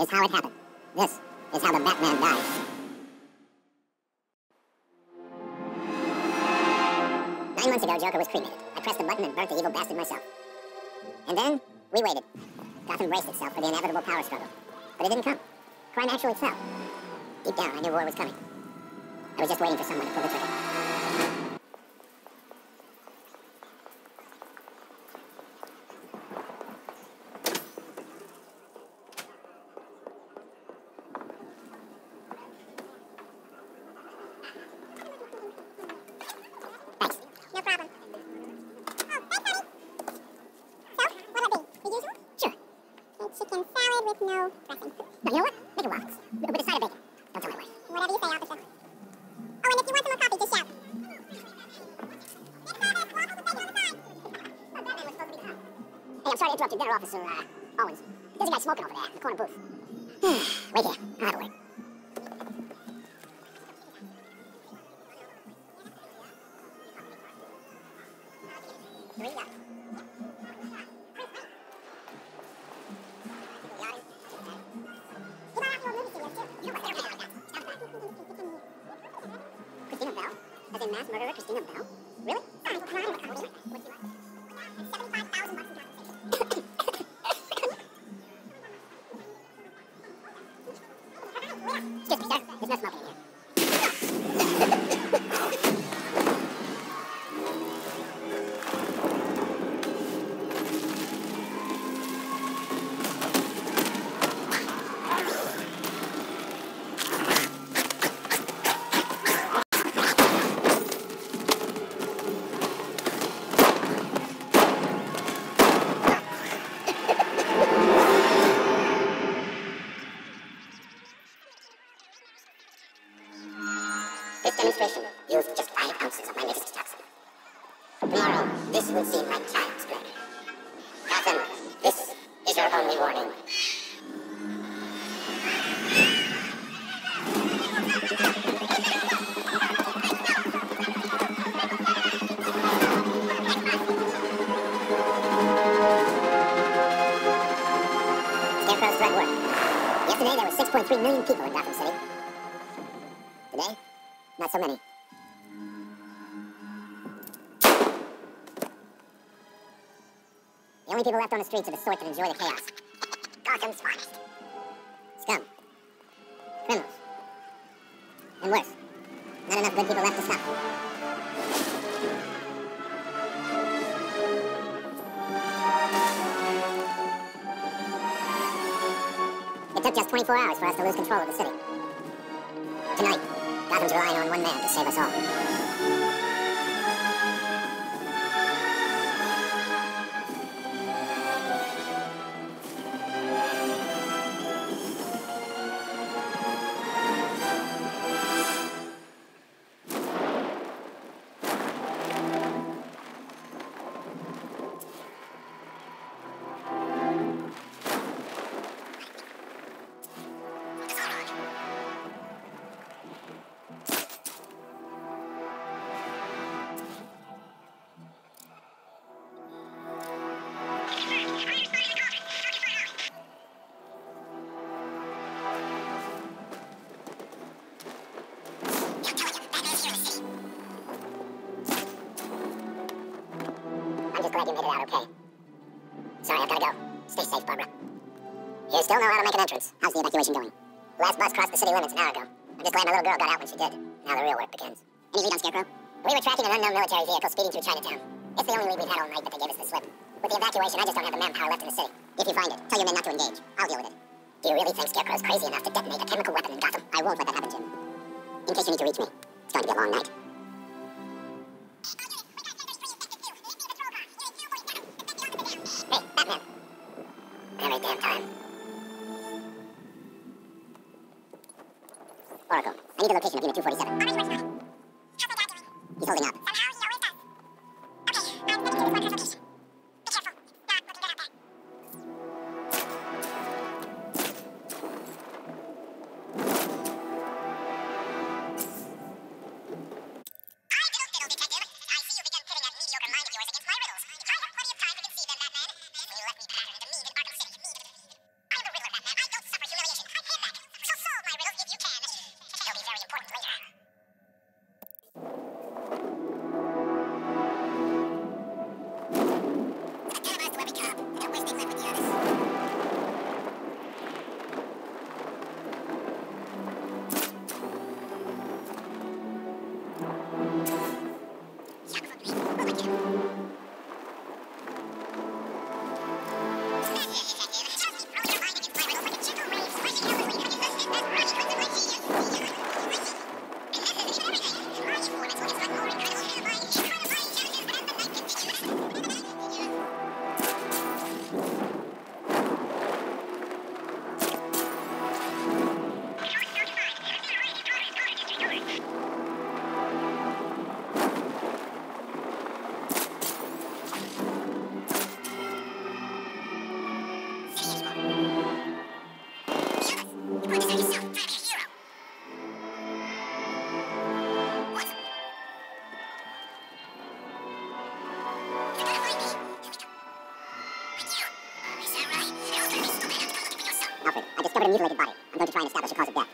is how it happened. This is how the Batman died. Nine months ago, Joker was cremated. I pressed the button and burnt the evil bastard myself. And then, we waited. Gotham braced itself for the inevitable power struggle. But it didn't come. Crime actually fell. Deep down, I knew war was coming. I was just waiting for someone to pull the trigger. Thanks. No problem. Oh, thanks, honey. So, what'll it be? The usual? Sure. A chicken salad with no dressing. No, you know what? Make it waffles. With a side of bacon. Don't tell my wife. Whatever you say, officer. Oh, and if you want some more coffee, just shout. Hey, I'm sorry to interrupt your dinner, Officer, Owens. There's a guy smoking over there in the corner booth. Wait here. I'll have a word. Here we go. Christina Bell? As in mass murderer Christina Bell? Really? Sorry, crime recovery. What do you want? $75,000 in compensation. Excuse me, sir. There's no smoking in here. This demonstration used just 5 ounces of my latest toxin. Tomorrow, this will seem like child's play. Gotham, this is your only warning. Scarecrow's threat worked. Yesterday, there were 6.3 million people in Gotham City. Today, not so many. The only people left on the streets are the sort that enjoy the chaos. Gotham's finest. Scum. Criminals. And worse, not enough good people left to stop. It took just 24 hours for us to lose control of the city. Tonight, Gotham's relying on one man to save us all. I'm just glad you made it out okay. Sorry, I've gotta go. Stay safe, Barbara. You still know how to make an entrance. How's the evacuation going? The last bus crossed the city limits an hour ago. I'm just glad my little girl got out when she did. Now the real work begins. Any lead on Scarecrow? We were tracking an unknown military vehicle speeding through Chinatown. It's the only lead we've had all night, but they gave us the slip. With the evacuation, I just don't have the manpower left in the city. If you find it, tell your men not to engage. I'll deal with it. Do you really think Scarecrow's crazy enough to detonate a chemical weapon in Gotham? I won't let that happen, Jim. In case you need to reach me, it's going to be a long night. Hey, Batman. Every damn time. Oracle, I need the location of Unit 247. He's holding up. mutilated body. I'm going to try and establish the cause of death.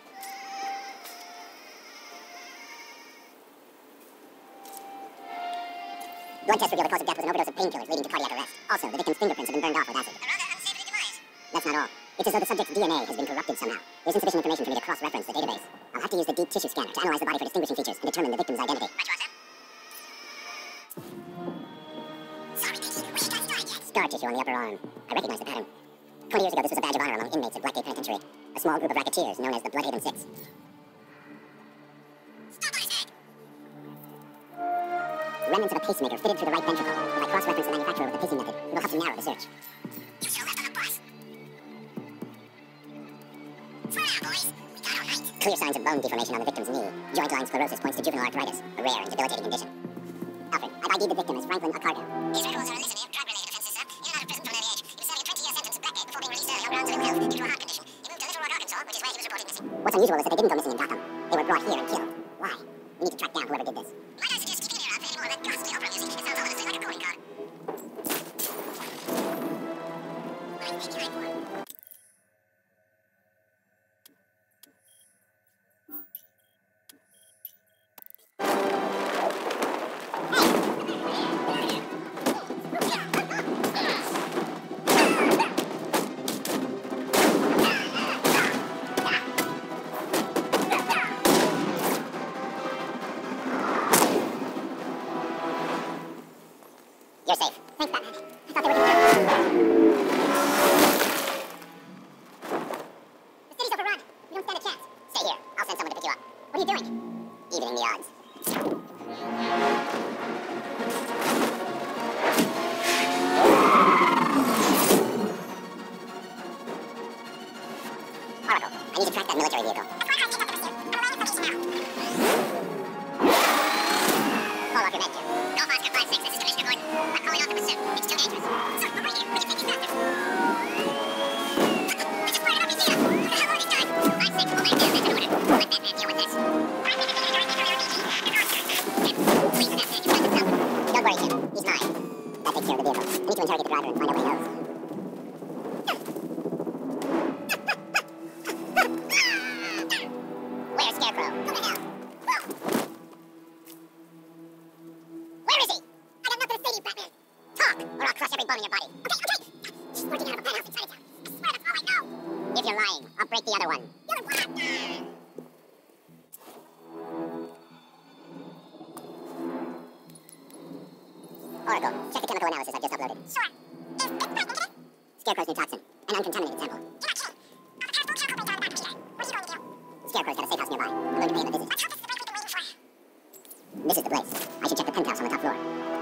Blood tests reveal the cause of death was an overdose of painkillers leading to cardiac arrest. Also, the victim's fingerprints have been burned off with acid. A rather unsavory demise. That's not all. It's as though the subject's DNA has been corrupted somehow. There's insufficient information for me to cross-reference the database. I'll have to use the deep tissue scanner to analyze the body for distinguishing features and determine the victim's identity. Right, you Sorry, Vicky. We should get started yet. Scar tissue on the upper arm. I recognize the pattern. 20 years ago, this was a badge of honor among inmates at Blackgate Penitentiary. A small group of racketeers known as the Bloodhaven Six. Stop on his head! Remnants of a pacemaker fitted through the right ventricle. If I cross-reference the manufacturer with the pacing method, it will help to narrow the search. You should have left on the bus. For now, boys. We got all night. Clear signs of bone deformation on the victim's knee. Joint line sclerosis points to juvenile arthritis, a rare and debilitating condition. Alfred, I've ID'd the victim as Franklin Arkham. His records are illicit drug-related offenses, sir. In and out of prison from an early age. He was serving a 20-year sentence in Blackgate before being released early on grounds of ill health due to a heart condition. He moved to Little Rock, Arkansas, which is where he was reported missing. What's unusual is that they didn't go missing in Gotham. They were brought here and killed. Why? We need to track down whoever did this. Might I suggest keeping an ear out for any more of that ghastly opera music? It sounds honestly like a calling card. What are you thinking for? You're safe. Thanks, Batman. I thought they were doing The city's overrun. We don't stand a chance. Stay here. I'll send someone to pick you up. What are you doing? Evening the odds. Oracle, I need to track that military vehicle. That's why I think up the pursuit. I'm away information now. Call off your med, Jim. Golf Oscar 5-6, this is Commissioner Gordon. I'm calling off the pursuit. It's too dangerous. Sir, we're right here. We can take these bastards. I just fired an RPG. What the hell are these guys? 5-6, we'll land there. That's an order. Let Batman deal with this. Please, for that sake, find himself. Don't worry, Jim. He's mine. That takes care of the vehicle. I need to interrogate the driver and find out what he knows. Where's Scarecrow? Go to hell. Where is he? I got nothing to say to you, Batman. Talk, or I'll crush every bone in your body. Okay. She's working out of a penthouse in Chinatown. I swear that's all I know. If you're lying, I'll break the other one. The other what? Oracle, check the chemical analysis I've just uploaded. Sure. Is this pregnant today? Scarecrow's new toxin. An uncontaminated sample. You're not kidding. I'll prepare full charcoal breakdown of that computer. What are you going to do? Scarecrow's got a safe house nearby. I'm going to pay him a visit. Let's hope this is the break we've been waiting for. This is the place. I should check the penthouse on the top floor.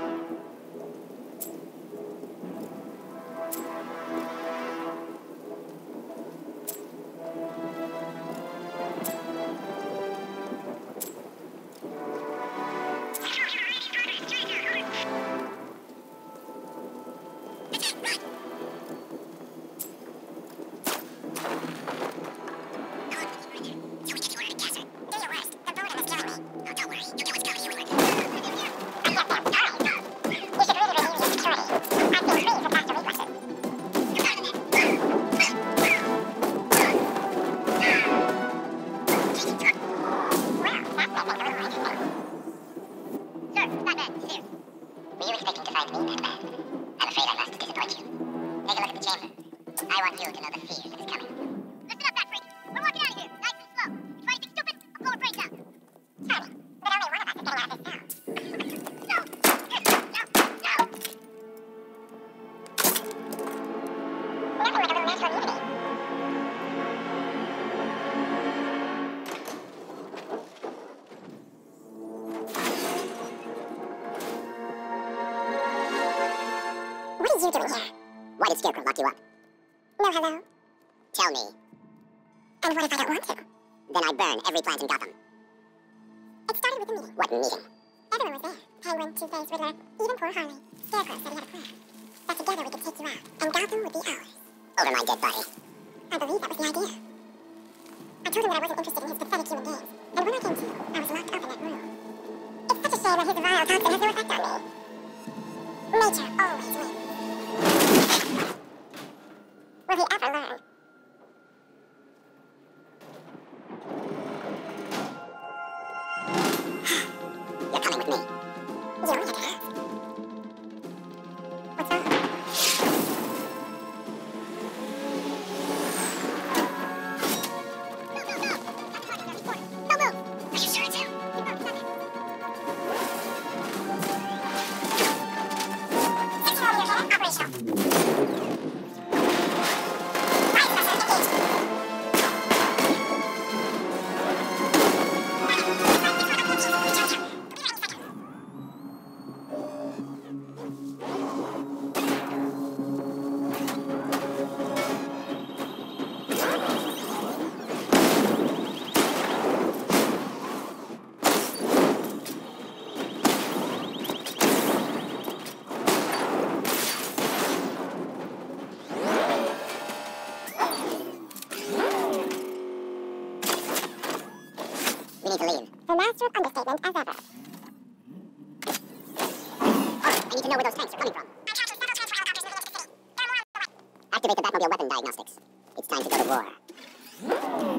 What are you doing here? Why did Scarecrow lock you up? No, hello. Tell me. And what if I don't want to? Then I burn every plant in Gotham. It started with a meeting. What meeting? Everyone was there. Penguin, Two-Face, Riddler, even poor Harley. Scarecrow said he had a plan. That together we could take you out, and Gotham would be ours. Over my dead body. I believe that was the idea. I told him that I wasn't interested in his pathetic human games, and when I came to, I was locked up in that room. It's such a shame that his vile toxin has no effect on me. Nature always wins. Will he ever learn? We need to leave. The master understatement as ever. I need to know where those tanks are coming from. Activate the Batmobile weapon diagnostics. It's time to go to war.